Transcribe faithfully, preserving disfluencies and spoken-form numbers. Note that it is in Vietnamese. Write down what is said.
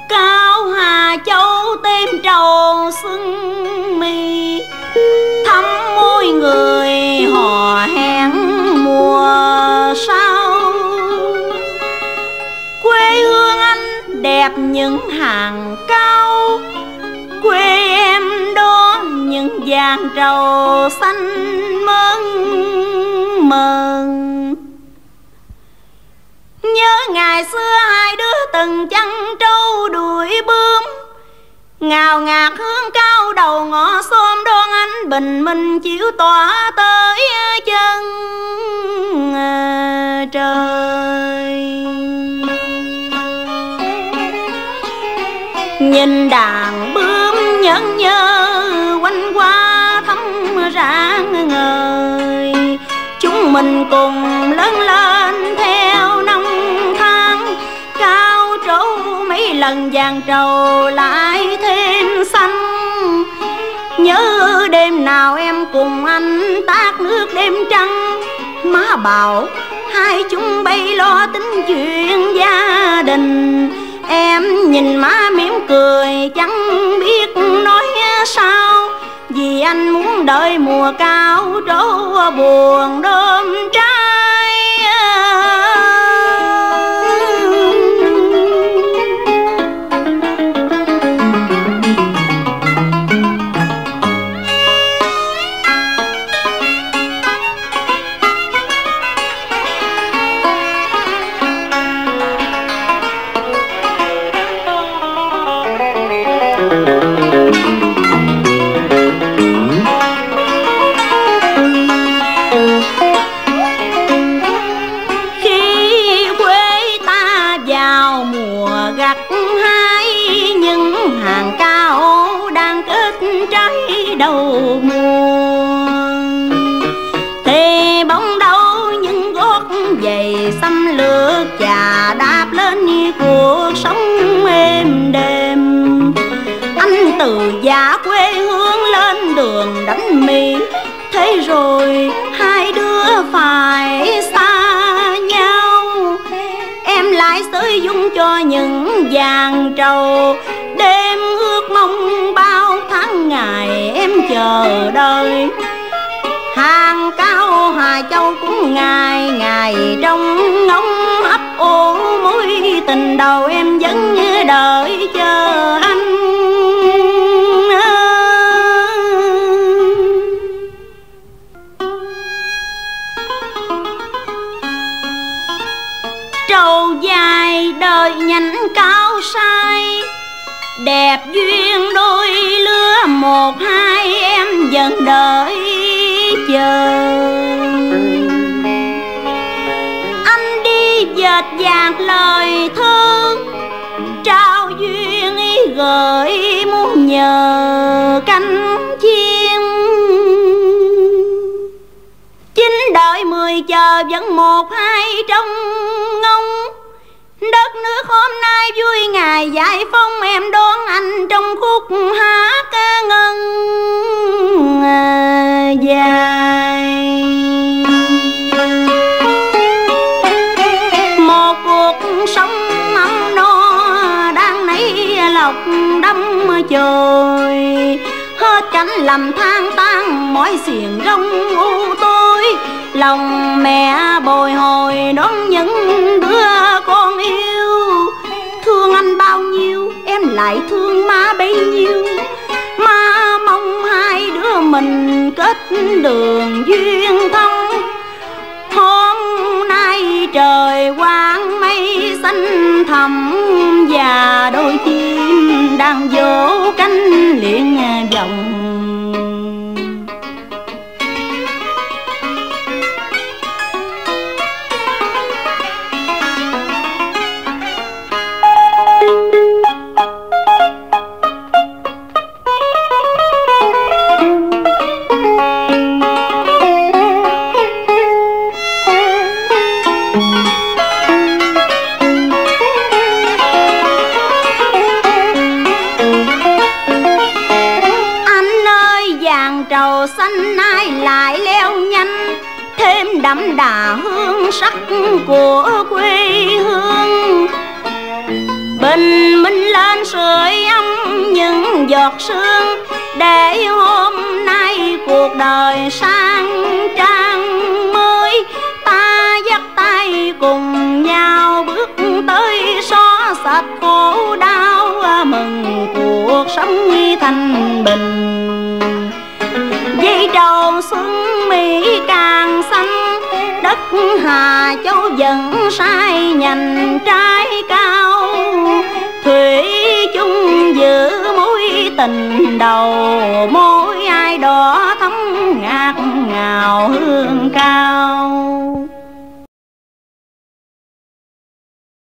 Cao Hà Châu tem trầu xuân mi, thăm môi người hò hẹn mùa sau. Quê hương anh đẹp những hàng cao, quê em đó những vàng trầu xanh mơn mờn. Nhớ ngày xưa hai đứa từng chăn trâu đuổi bướm, ngào ngạt hương cao đầu ngõ xóm đón ánh bình minh chiếu tỏa tới chân trời. Nhìn đàn bướm nhẫn nhơ quanh qua thăm rạng ngời, chúng mình cùng lớn lên theo năm tháng. Cao trổ mấy lần vàng trầu lại thêm xanh. Nhớ đêm nào em cùng anh tát nước đêm trăng, má bảo hai chúng bay lo tính chuyện gia đình. Em nhìn má mỉm cười chẳng biết nói sao, vì anh muốn đợi mùa cao trổ buồn đơm trái. Đầu mùa thì bóng đâu những gót giày xăm lược chà đạp lên như cuộc sống êm đềm. Anh từ già quê hương lên đường đánh mì, thế rồi hai đứa phải xa nhau. Em lại sới dung cho những vàng trầu, đêm ước mong bao tháng ngày em chờ đợi. Hàng Cao Hà Châu cũng ngày ngày trong ngóng ấp ô mối tình đầu, em vẫn như đợi chờ anh. Trầu dài đời nhánh cao sai, đẹp duyên đôi lứa một hai em vẫn đợi chờ. Anh đi dệt dàng lời thơ, trao duyên ý gợi muốn nhờ cánh chim. Chín đợi mười chờ vẫn một hai trong ngóng. Đất nước hôm nay vui ngày giải phóng, em đón anh trong khúc hát ngân dài. Một cuộc sống ấm no đang nấy lọc đắm chồi, hết cánh lầm than tan mỏi xiềng rong u tối. Lòng mẹ bồi hồi đón những đứa con yêu, thương anh bao nhiêu em lại thương má bấy nhiêu. Má mong hai đứa mình kết đường duyên thông. Hôm nay trời quang mây xanh thẳm, và đôi chim đang vỗ cánh liền vòng. Đậm đà hương sắc của quê hương, bình minh lên sưởi ấm những giọt sương, để hôm nay cuộc đời sang trang mới. Ta dắt tay cùng nhau bước tới xóa sạch khổ đau, mừng cuộc sống thanh bình. Dây trầu xuân Mỹ càng xanh, đất Hà Châu vẫn say nhành trái cao. Thủy chung giữ mối tình đầu, môi ai đỏ thắm ngát ngào hương cao.